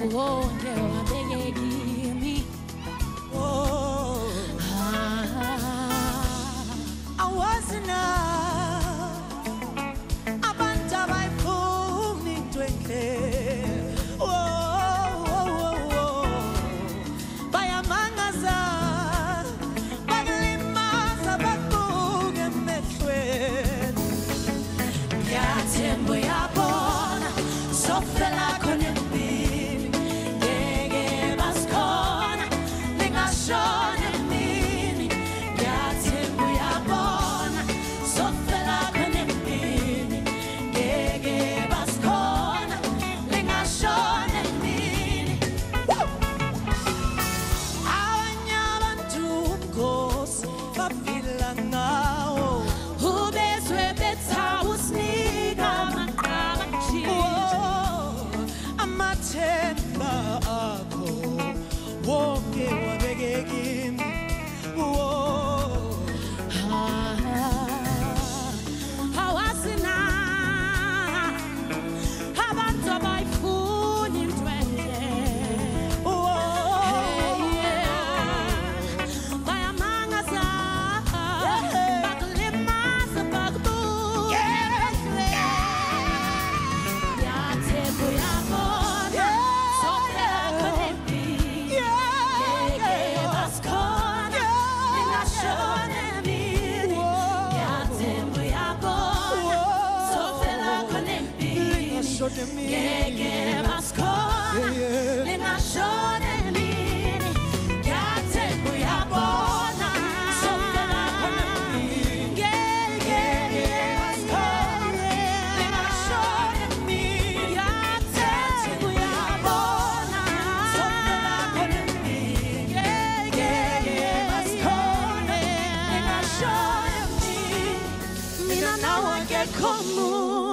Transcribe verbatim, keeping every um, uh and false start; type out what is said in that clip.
Oh, yeah, beg me. Oh, ah, I wasn't a bunch of my phone in twinkling. Oh, oh, oh, oh, by a mangaza, by the limbs of a book and the sweat. Yatim, we are born, so fella couldn't be. Come on.